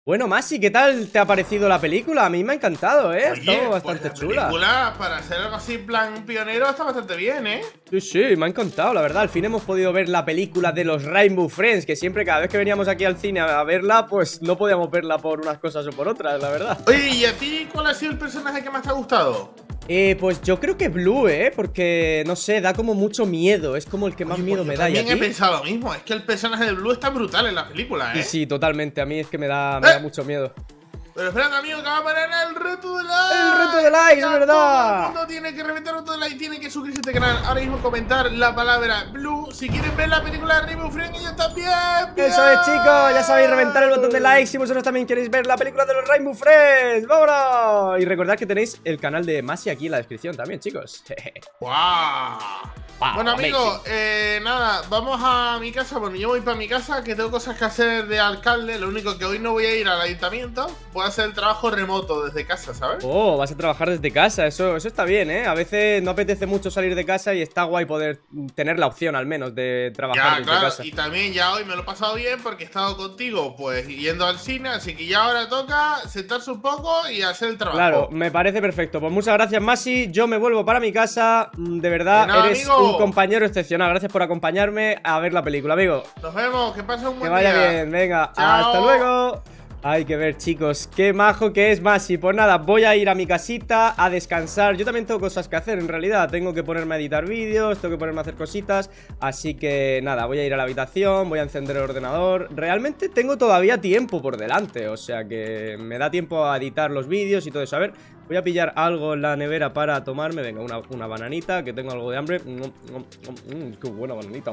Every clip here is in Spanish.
Bueno, Masi, ¿qué tal te ha parecido la película? A mí me ha encantado, ¿eh? Oye, Está bastante pues chula. La película, para hacer algo así en plan pionero, está bastante bien, ¿eh? Sí, sí, me ha encantado, la verdad. Al fin hemos podido ver la película de los Rainbow Friends, que siempre, cada vez que veníamos aquí al cine a verla, pues no podíamos verla por unas cosas o por otras, la verdad. Oye, ¿y a ti cuál ha sido el personaje que más te ha gustado? Pues yo creo que Blue, porque, no sé, da como mucho miedo. Es como el que más Oye, miedo pues me yo da. ¿Y a también he ti? pensado lo mismo. Es que el personaje de Blue está brutal en la película, ¿eh? Sí, sí, totalmente. A mí es que me da mucho miedo. Pero espérate, amigo, que va a poner el reto de likes. ¡El reto de likes, es verdad! Todo el mundo tiene que reventar un reto de likes, tiene que suscribirse a este canal. Ahora mismo comentar la palabra Blue. Si quieren ver la película de Rainbow Friends, ellos también. Eso es, chicos, ya sabéis, reventar el botón de like si vosotros también queréis ver la película de los Rainbow Friends. ¡Vámonos! Y recordad que tenéis el canal de Masi aquí en la descripción también, chicos. ¡Guau! Bueno, amigos, nada, vamos a mi casa. Bueno, yo voy para mi casa, que tengo cosas que hacer de alcalde. Lo único que hoy no voy a ir al ayuntamiento. Voy a hacer el trabajo remoto desde casa, ¿sabes? Oh, vas a trabajar desde casa, eso está bien, ¿eh? A veces no apetece mucho salir de casa y está guay poder tener la opción, al menos, de trabajar Ya, desde claro, casa. y también ya hoy me lo he pasado bien porque he estado contigo, pues, yendo al cine. Así que ya ahora toca sentarse un poco y hacer el trabajo. Claro, me parece perfecto. Pues muchas gracias, Masi. Yo me vuelvo para mi casa. De verdad, De nada, eres amigo. un compañero excepcional. Gracias por acompañarme a ver la película, amigo. Nos vemos, que pasen un Que buen vaya día. bien, venga, Chao. hasta luego. Hay que ver, chicos, qué majo que es Masi. Pues nada, voy a ir a mi casita a descansar. Yo también tengo cosas que hacer, en realidad. Tengo que ponerme a editar vídeos, tengo que ponerme a hacer cositas. Así que nada, voy a ir a la habitación, voy a encender el ordenador. Realmente tengo todavía tiempo por delante, o sea que me da tiempo a editar los vídeos y todo eso. A ver, voy a pillar algo en la nevera para tomarme. Venga, una bananita, que tengo algo de hambre. Qué buena bananita.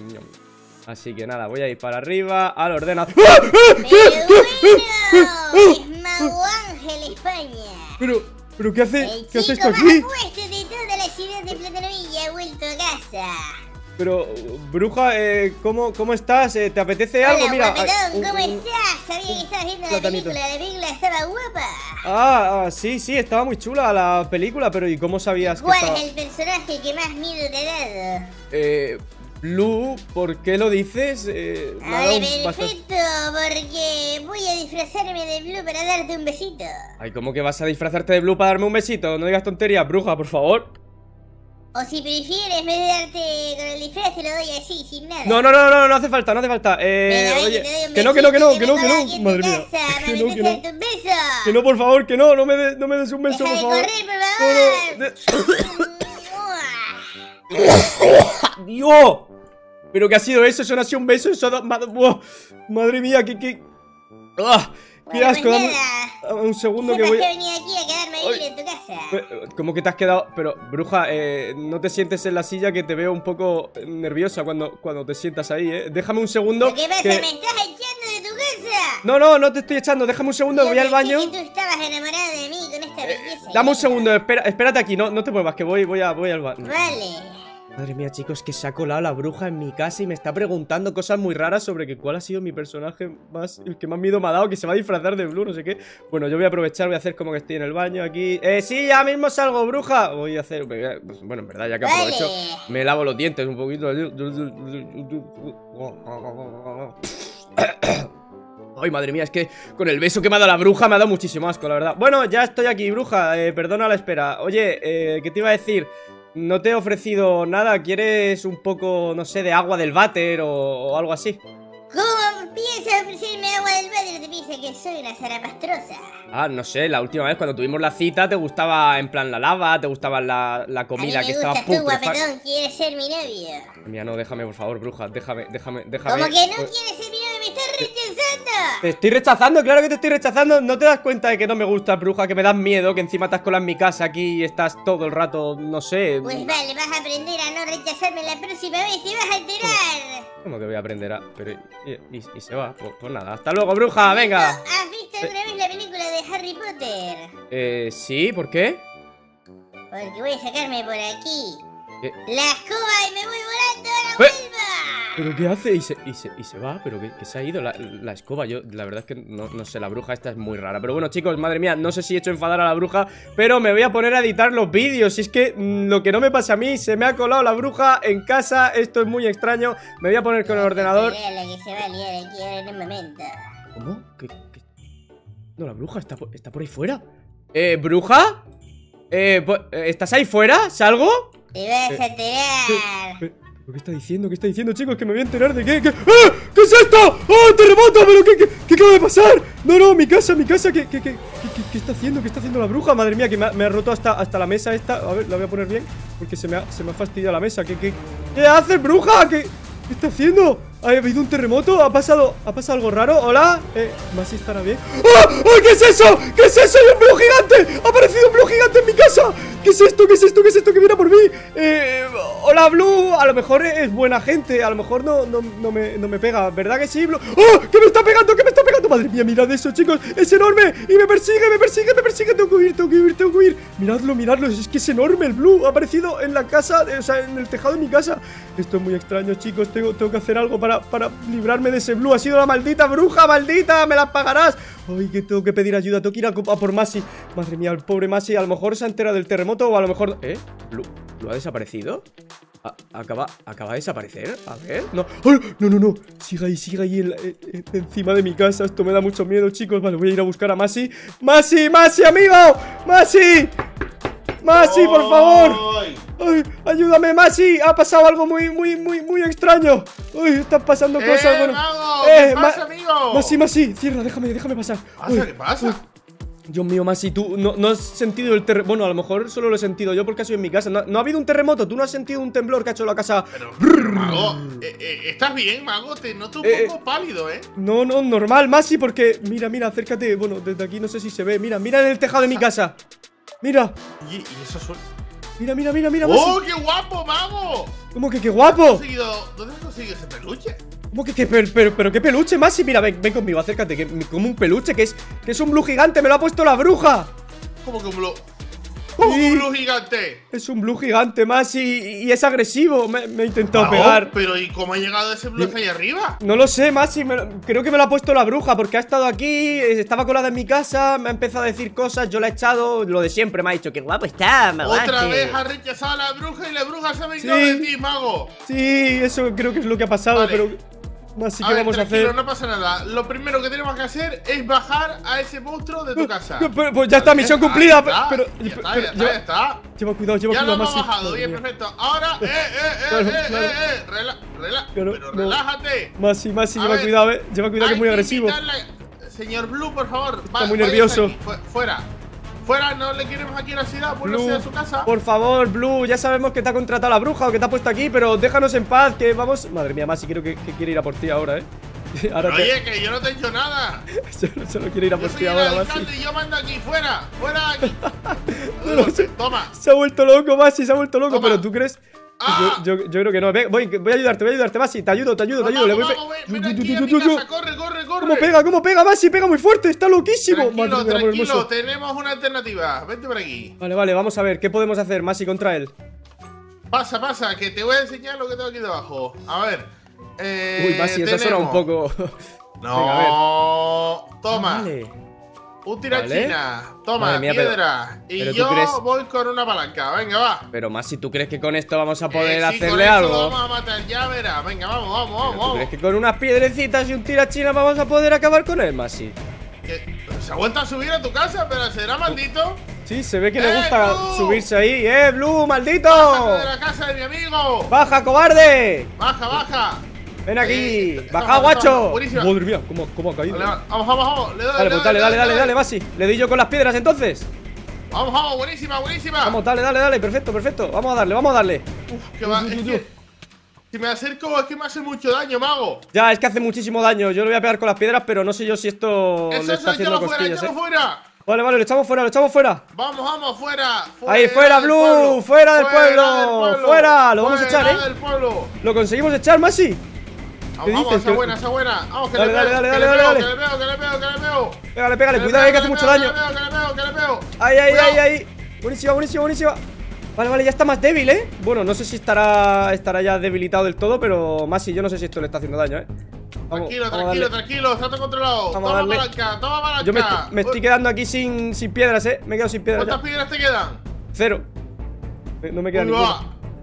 Así que nada, voy a ir para arriba al ordenador. Pero bueno, es Mago Ángel España. Pero ¿qué hace El esto chico más aquí? apuesto de toda la ciudad de Platanovilla ha vuelto a casa. Pero, bruja, ¿cómo estás? ¿Te apetece algo? Hola, Mira, guapetón, ¿cómo estás? Sabía que estabas viendo platanito. la película estaba guapa. Sí, estaba muy chula la película, pero ¿y cómo sabías que ¿Cuál estaba? es el personaje que más miedo te ha dado? Blue, ¿por qué lo dices? Me ha dado Vale, bastante- perfecto, porque voy a disfrazarme de Blue para darte un besito. Ay, ¿cómo que vas a disfrazarte de Blue para darme un besito? No digas tonterías, bruja, por favor. O si prefieres, en vez de darte con el disfraz, te lo doy así, sin nada. No hace falta, no hace falta. Venga, ven, Oye, te doy un que no, besito, madre aquí mía. en tu casa, Que no, para darte un beso. que no, por favor, que no me des un beso, Deja por de favor. correr, por favor. ¡Dios! ¿Pero qué ha sido eso? ¿Eso no ha sido un beso? Eso madre mía, qué ¡Ah! ¡Qué Bueno, asco! pues Dame nada. un segundo que Sepas voy... que he venido aquí a quedarme a vivir en tu casa. ¿Cómo que te has quedado? Pero, bruja, no te sientes en la silla, que te veo un poco nerviosa cuando te sientas ahí, ¿eh? Déjame un segundo. ¿Qué pasa? ¿Me estás echando de tu casa? No te estoy echando. Déjame un segundo, Yo voy al pensé baño. que tú estabas enamorado de mí con esta belleza. Dame un segundo, espérate aquí, no te muevas, que voy al baño. Vale. Madre mía, chicos, que se ha colado la bruja en mi casa y me está preguntando cosas muy raras sobre que cuál ha sido mi personaje el que más miedo me ha dado, que se va a disfrazar de Blue, no sé qué. Bueno, yo voy a aprovechar, voy a hacer como que estoy en el baño aquí. Sí, ya mismo salgo, bruja. Voy a hacer... Bueno, en verdad, ya que aprovecho, me lavo los dientes un poquito. Ay, madre mía, es que con el beso que me ha dado la bruja me ha dado muchísimo asco, la verdad. Bueno, ya estoy aquí, bruja, perdona la espera. Oye, ¿qué te iba a decir? No te he ofrecido nada, ¿quieres un poco, no sé, de agua del váter o algo así? ¿Cómo piensas ofrecerme agua del váter? ¿Te piensas que soy una zarapastrosa? Ah, no sé, la última vez cuando tuvimos la cita te gustaba en plan la lava, te gustaba la comida a mí que me estaba gustas tú, putrefacta. guapetón, ¿quieres ser mi novio? Mía, no, déjame, por favor, bruja, déjame. ¿Cómo que no quieres ser mi novio? ¡Me estás rechazando! Te estoy rechazando, claro que te estoy rechazando. ¿No te das cuenta de que no me gusta, bruja? Que me das miedo, que encima te has colado en mi casa aquí y estás todo el rato, no sé. Pues vale, vas a aprender a no rechazarme la próxima vez, te vas a enterar. ¿Cómo que voy a aprender a...? Pero... Y se va, pues nada. Hasta luego, bruja, venga. ¿Has visto alguna vez la película de Harry Potter? Sí, ¿por qué? Porque voy a sacarme por aquí ¿Qué? la escoba y me voy volando a la ¿Eh? vuelva. ¿Pero qué hace? Y se va, pero que se ha ido la escoba. Yo, la verdad es que no sé, la bruja esta es muy rara. Pero bueno, chicos, madre mía, no sé si he hecho enfadar a la bruja, pero me voy a poner a editar los vídeos. Y es que lo que no me pasa a mí, se me ha colado la bruja en casa. Esto es muy extraño. Me voy a poner con el ordenador. La que se va a liar aquí ahora en un momento. ¿Cómo? No, la bruja está por ahí fuera. ¿Bruja? ¿Estás ahí fuera? ¿Salgo? Te vas a tirar. ¿Qué está diciendo? ¿Qué está diciendo, chicos? Que me voy a enterar de qué. ¡Ah! ¿Qué es esto? ¡Oh, terremoto! ¿Pero qué acaba de pasar? No, mi casa. ¿Qué está haciendo? ¿Qué está haciendo la bruja? Madre mía, que me ha roto hasta la mesa esta. A ver, la voy a poner bien, porque se me ha fastidiado la mesa. ¿Qué haces, bruja? ¿Qué está haciendo? ¿Ha habido un terremoto? ¿Ha pasado algo raro? ¿Hola? ¿Masi estará bien? ¡Oh! ¡Oh! ¿Qué es eso? ¿Qué es eso? ¡Hay un blue gigante! ¡Ha aparecido un blue gigante en mi casa! ¿Qué es esto? Que viene por mí. Hola, Blue. A lo mejor es buena gente. A lo mejor no me pega. ¿Verdad que sí, Blue? ¡Oh! ¡Que me está pegando! Madre mía, mirad eso, chicos. Es enorme. Y me persigue. Tengo que huir. Miradlo. Es que es enorme el Blue. Ha aparecido en la casa, o sea, en el tejado de mi casa. Esto es muy extraño, chicos. Tengo que hacer algo para librarme de ese Blue. Ha sido la maldita bruja, maldita. Me la pagarás. Ay, que tengo que pedir ayuda. Tengo que ir a por Masi. Madre mía, el pobre Masi. A lo mejor se ha enterado del terremoto o a lo mejor... ¿Blue ha desaparecido? ¿Acaba de desaparecer? A ver... No. ¡Oh! No. Sigue ahí encima de mi casa. Esto me da mucho miedo, chicos. Vale, voy a ir a buscar a Masi. ¡Masi, amigo! ¡Masi! ¡Por favor! ¡Ay, ayúdame, Masi! Ha pasado algo muy extraño. ¡Ay, están pasando cosas! Bueno, Mago, ¿qué pasa, amigo? Masi, cierra, déjame pasar. ¿Qué pasa? Dios mío, Masi, tú no has sentido el terremoto. Bueno, a lo mejor solo lo he sentido yo porque ha sido en mi casa. No ha habido un terremoto, tú no has sentido un temblor que ha hecho la casa. Pero Mago, ¿estás bien, Mago? Te noto un poco pálido, No, normal, Masi, porque... Mira, acércate. Bueno, desde aquí no sé si se ve. Mira en el tejado de mi casa. Mira. ¿Y eso suena? Mira, Masi. ¡Oh, qué guapo, Mago! ¿Cómo que qué guapo? ¿Dónde has conseguido ese peluche? ¿Cómo que pero qué peluche, Masi? Mira, ven conmigo, acércate, que como un peluche, que es un Blue gigante, me lo ha puesto la bruja. ¿Cómo que un Blue? ¿Cómo que un Blue gigante? Es un Blue gigante, Masi, y es agresivo. Me ha intentado pegar. Pero ¿y cómo ha llegado ese Blue ahí arriba? No lo sé, Masi, creo que me lo ha puesto la bruja, porque ha estado aquí, estaba colada en mi casa, me ha empezado a decir cosas, yo la he echado, lo de siempre, me ha dicho, qué guapo está, Otra vez ha rechazado a la bruja y la bruja se ha vengado de ti, Mago. Sí, eso creo que es lo que ha pasado, vale. Pero... Así que vamos a hacer. No pasa nada. Lo primero que tenemos que hacer es bajar a ese monstruo de tu casa. Pues ya está, misión cumplida. Ya está. Lleva cuidado, ya lo hemos bajado, bien, perfecto. Ahora, relájate. Masi, lleva cuidado, que es muy agresivo. Señor Blue, por favor. Está muy nervioso. Fuera, no le queremos aquí en la ciudad, vuélvase a su casa. Por favor, Blue, ya sabemos que te ha contratado la bruja o que te ha puesto aquí, pero déjanos en paz, que vamos... Madre mía, Masi, creo que quiere ir a por ti ahora, Oye, que yo no te he hecho nada. Solo quiere ir a por ti ahora, Masi. Y yo mando aquí, fuera de aquí. Toma. Se ha vuelto loco, Masi, Toma. Pero ¿tú crees...? Yo creo que no. Voy a ayudarte, Masi. Te ayudo. Le voy corre. ¿Cómo pega, Masi? Pega muy fuerte, está loquísimo. Tranquilo, tenemos una alternativa. Vente por aquí. Vale, vamos a ver, ¿qué podemos hacer, Masi, contra él? Pasa, que te voy a enseñar lo que tengo aquí debajo. A ver. Uy, Masi, eso suena un poco. No. Venga, a ver. Toma. Vale. Un tirachina, toma, mía, piedra. pero y yo voy con una palanca, venga, va. Pero Masi, ¿tú crees que con esto vamos a poder sí, hacerle con algo? Esto vamos a matar, ya verás, venga, vamos. ¿Tú crees que con unas piedrecitas y un tirachina vamos a poder acabar con él, Masi? ¿Se ha vuelto a subir a tu casa, pero será maldito? Sí, se ve que le gusta subirse ahí. Blue, maldito! ¡Bájate de la casa de mi amigo! ¡Baja, cobarde! ¡Baja! ¡Ven aquí! ¡Baja, guacho! Buenísima. Madre mía, ¿cómo ha caído? Vamos. Dale, Masi. Le doy yo con las piedras entonces. Vamos, buenísima. Vamos, dale, perfecto. Vamos a darle. Uf, que va. Si me acerco es que me hace mucho daño, Mago. Ya, es que hace muchísimo daño. Yo le voy a pegar con las piedras, pero no sé yo si esto le está haciendo cosquillas, fuera. Vale, lo echamos fuera. Vamos, fuera. Ahí, fuera, Blue. Fuera del pueblo. Fuera. Lo vamos a echar, del pueblo. Lo conseguimos echar, Masi. Vamos, esa buena. Vamos, que le veo. Pégale, cuidado, que hace mucho daño. Que le veo. Ahí. Buenísima. Vale, ya está más débil, Bueno, no sé si estará ya debilitado del todo, pero Masi, yo no sé si esto le está haciendo daño, Tranquilo, está todo controlado. Toma palanca. Yo me estoy quedando aquí sin piedras, Me he quedado sin piedras. ¿Cuántas piedras te quedan? 0. No me queda ninguna.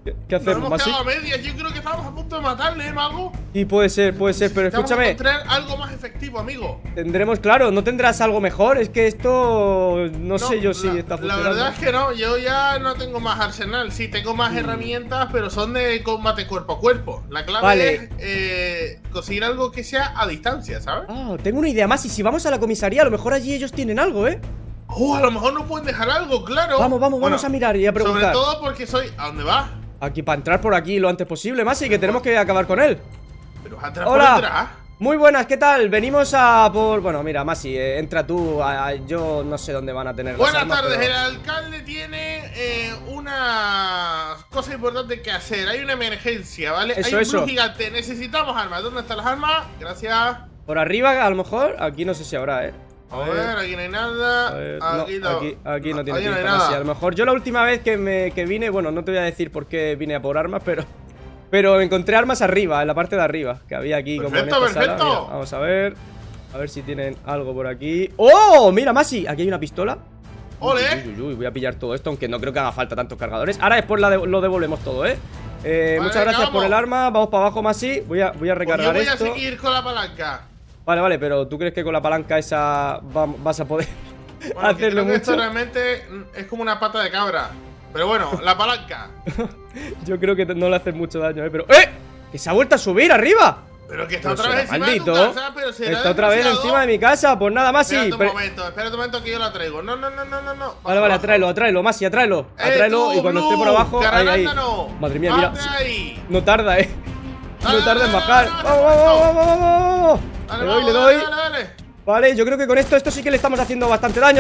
¿Qué hacemos, Nos hemos Masi? quedado a medias. Yo creo que estábamos a punto de matarle, mago. Y puede ser, pero escúchame. Encontrar algo más efectivo, amigo. Tendremos, claro, ¿no tendrás algo mejor? Es que esto… No sé yo si está funcionando. La verdad es que no, yo ya no tengo más arsenal. Sí, tengo más herramientas, pero son de combate cuerpo a cuerpo. La clave es conseguir algo que sea a distancia, ¿sabes? Ah, tengo una idea más. Y si vamos a la comisaría, a lo mejor allí ellos tienen algo, ¿eh? A lo mejor nos pueden dejar algo, claro. Vamos a mirar y a preguntar. Sobre todo porque soy… ¿A dónde vas? Aquí, para entrar por aquí lo antes posible, Masi, que tenemos que acabar con él. Pero vas a entrar por detrás. Muy buenas, ¿qué tal? Venimos a por… Bueno, mira, Masi, entra tú. Yo no sé dónde van a tener las armas, Buenas tardes, pero… el alcalde tiene una cosa importante que hacer. Hay una emergencia, ¿vale? Hay un blue gigante, necesitamos armas. ¿Dónde están las armas? Gracias. Por arriba, a lo mejor, aquí no sé si habrá, A ver, aquí no hay nada. Aquí no tiene hay pinta, nada. Masi. A lo mejor yo la última vez que vine, bueno, no te voy a decir por qué vine a por armas, pero encontré armas arriba, en la parte de arriba, que había aquí como en esta sala. Mira, vamos a ver si tienen algo por aquí. ¡Oh! Mira, Masi, aquí hay una pistola. ¡Ole! Voy a pillar todo esto, aunque no creo que haga falta tantos cargadores. Ahora después lo devolvemos todo, ¿eh? Vale, muchas gracias por el arma. Vamos para abajo, Masi. Voy a recargar pues yo esto. voy a seguir con la palanca. Vale, pero ¿tú crees que con la palanca esa vas a poder hacerlo mucho? Esto realmente es como una pata de cabra. Pero bueno, la palanca. Yo creo que no le hace mucho daño, pero… ¡Eh! ¡Que se ha vuelto a subir arriba! Pero que está Pero otra vez encima de tu maldito. casa, pero será Está otra vez demasiado. encima de mi casa, pues nada más, sí. Espérate un momento que yo la traigo. No. Vale, atráelo, Masi, atráelo. Atráelo y cuando esté por abajo… Ahí. Madre mía, mira. No tarda, No tarda en bajar. ¡Vamos! Le doy. Dale. Vale, yo creo que con esto sí que le estamos haciendo bastante daño,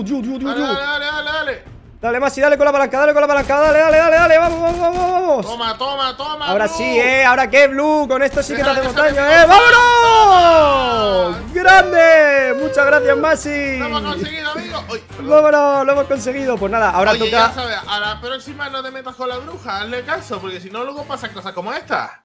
Dale. Dale, Masi, dale con la palanca, dale, vamos. Toma. Ahora Blue. sí, ¿ahora qué, Blue? Con esto sí que te hacemos daño, Déjame. ¡vámonos! ¡Grande! Muchas gracias, Masi. Lo hemos conseguido, amigo. ¡Vámonos! Lo hemos conseguido. Pues nada, ahora Oye, toca… ya sabes, a la próxima no te metas con la bruja, hazle caso, porque si no luego pasan cosas como esta.